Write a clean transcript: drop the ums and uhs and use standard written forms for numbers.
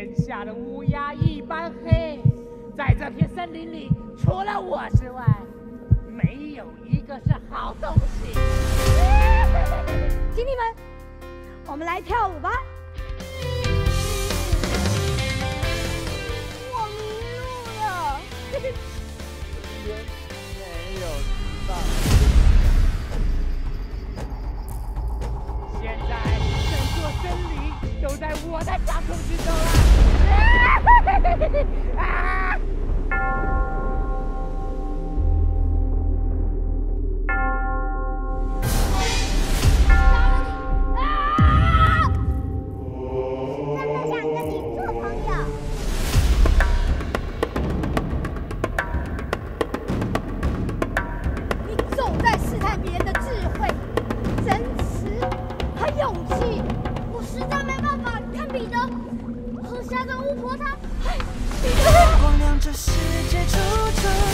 天下的乌鸦一般黑，在这片森林里，除了我之外，没有一个是好东西。 兄弟们，我们来跳舞吧。我迷路了。 没有知道。 现在整座森林都在我的掌控之中了。啊！ 光亮这世界处处